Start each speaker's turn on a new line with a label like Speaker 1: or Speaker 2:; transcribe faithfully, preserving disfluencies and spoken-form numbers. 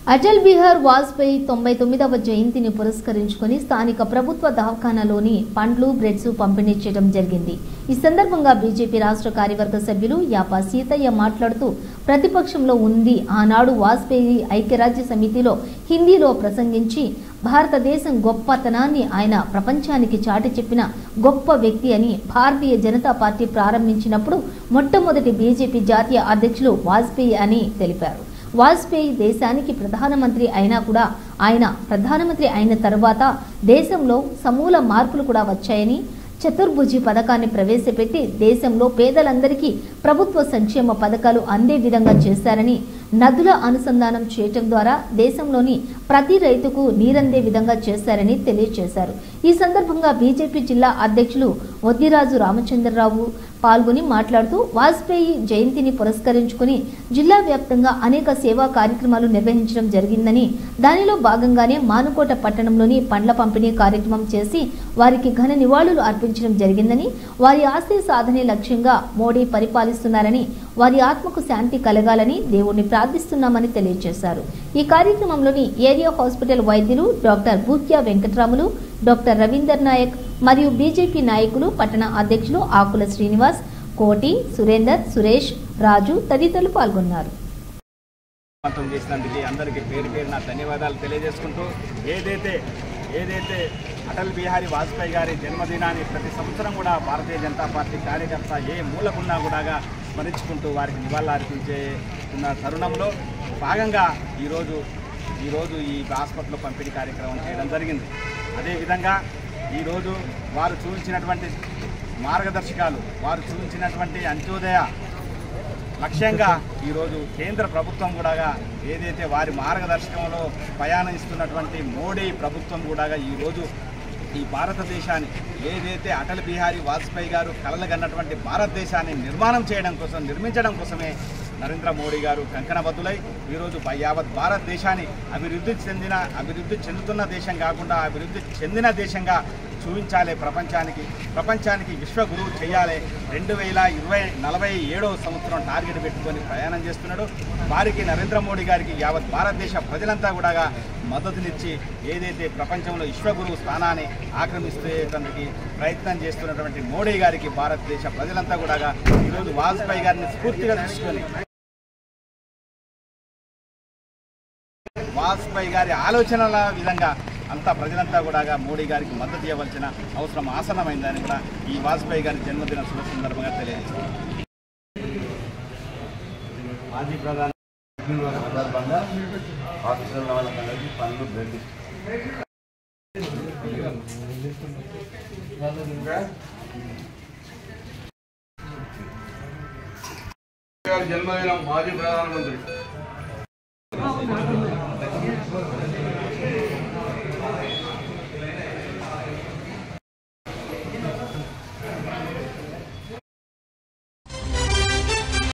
Speaker 1: అటల్ బిహారీ వాజ్పేయి తొంభై తొమ్మిదవ జయంతిని పురస్కరించుకొని స్థానిక ప్రభుత్వ దవాఖానాలోని పండ్లు బ్రెడ్స్ పంపిణీ చేయడం జరిగింది। ఈ సందర్భంగా బీజేపీ రాష్ట్ర కార్యవర్గ సభ్యులు యాపా సీతయ్య మాట్లాడుతూ ప్రతిపక్షంలో ఉంది ఆనాడు వాజ్పేయి ఐక్యరాజ్య సమితిలో హిందీలో ప్రసంగించి భారతదేశం గొప్పతనాన్ని ఆయన ప్రపంచానికి చాటి చెప్పిన గొప్ప వ్యక్తి అని భారతీయ జనతా పార్టీ ప్రారంభించినప్పుడు మొట్టమొదటి బీజేపీ జాతీయ అధ్యక్షులు వాజ్పేయి అని తెలిపారు। వాజ్పేయి దేశానికి ప్రధానమంత్రి అయినా కూడా ఆయన ప్రధానమంత్రి అయిన తర్వాత దేశంలో సమూల మార్పులు కూడా వచ్చాయని చతుర్భుజి పథకాన్ని ప్రవేశపెట్టి దేశంలో పేదలందరికీ ప్రభుత్వ సంక్షేమ పథకాలు అందే విధంగా చేశారని నదుల అనుసంధానం చేయటం ద్వారా దేశంలోని ప్రతి రైతుకు నీరందే విధంగా చేశారని తెలియజేశారు। ఈ సందర్భంగా బీజేపీ జిల్లా అధ్యక్షులు వద్దిరాజు రామచంద్రరావు పాల్గొని మాట్లాడుతూ వాజ్పేయి జయంతిని పురస్కరించుకుని జిల్లా వ్యాప్తంగా అనేక సేవా కార్యక్రమాలు నిర్వహించడం జరిగిందని దానిలో భాగంగానే మానుకోట పట్టణంలోని పండ్ల పంపిణీ కార్యక్రమం చేసి వారికి ఘన నివాళులు అర్పించడం జరిగిందని వారి ఆశయ సాధనే లక్ష్యంగా మోడీ పరిపాలిస్తున్నారని వారి ఆత్మకు శాంతి కలగాలని దేవుణ్ణి ప్రార్థిస్తున్నామని తెలియజేశారు। ఈ కార్యక్రమంలోని ఏరియా హాస్పిటల్ వైద్యులు డాక్టర్ బూక్యా వెంకటరాములు డాక్టర్ రవీందర్ నాయక్ మరియు బీజేపీ నాయకులు పట్టణ అధ్యక్షులు ఆకుల శ్రీనివాస్ కోటి సురేందర్ సురేష్ రాజు తదితరులు పాల్గొన్నారు।
Speaker 2: అందరికీ పేరు పేరున ధన్యవాదాలు తెలియజేసుకుంటూ ఏదైతే ఏదైతే అటల్ బిహారీ వాజ్పేయి గారి జన్మదినాన్ని ప్రతి సంవత్సరం కూడా భారతీయ జనతా పార్టీ కార్యకర్త ఏ మూలకున్నా కూడా స్మరించుకుంటూ వారికి నివాళులర్పించే ఉన్న తరుణంలో భాగంగా ఈరోజు ఈరోజు ఈ హాస్పిటల్ పంపిణీ కార్యక్రమం చేయడం జరిగింది। అదేవిధంగా ఈరోజు వారు చూపించినటువంటి మార్గదర్శకాలు వారు చూపించినటువంటి అంత్యోదయ లక్ష్యంగా ఈరోజు కేంద్ర ప్రభుత్వం కూడా ఏదైతే వారి మార్గదర్శకంలో ప్రయాణిస్తున్నటువంటి మోడీ ప్రభుత్వం కూడా ఈరోజు ఈ భారతదేశాన్ని ఏదైతే అటల్ బిహారీ వాజ్పేయి గారు కలలుగన్నటువంటి భారతదేశాన్ని నిర్మాణం చేయడం కోసం నిర్మించడం కోసమే నరేంద్ర మోడీ గారు కంకణబద్దులై ఈరోజు యావత్ భారతదేశాన్ని అభివృద్ధి చెందిన అభివృద్ధి చెందుతున్న దేశం కాకుండా అభివృద్ధి చెందిన దేశంగా చూపించాలి, ప్రపంచానికి ప్రపంచానికి విశ్వగురువు చేయాలి, రెండు వేల ఇరవై నలభై ఏడవ సంవత్సరం టార్గెట్ పెట్టుకొని ప్రయాణం చేస్తున్నాడు। వారికి నరేంద్ర మోడీ గారికి యావత్ భారతదేశ ప్రజలంతా కూడా మద్దతునిచ్చి ఏదైతే ప్రపంచంలో విశ్వగురువు స్థానాన్ని ఆక్రమిస్తేందుకు ప్రయత్నం చేస్తున్నటువంటి మోడీ గారికి భారతదేశ ప్రజలంతా కూడా ఈరోజు వాజ్పేయి గారిని స్ఫూర్తిగా తీసుకొని వాజ్పేయి గారి ఆలోచనల విధంగా అంతా ప్రజలంతా కూడా మోడీ గారికి మద్దతు ఇవ్వాల్సిన అవసరం ఆసన్నమైందని కూడా ఈ వాజ్పేయి గారి జన్మదిన శుభ సందర్భంగా తెలియజేస్తారు।
Speaker 3: మాజీ ప్రధాని సందర్భంగా ఆఫీసుల వాళ్ళందరికీ పనులు బ్రెడ్ జన్మదినం మాజీ ప్రధానమంత్రి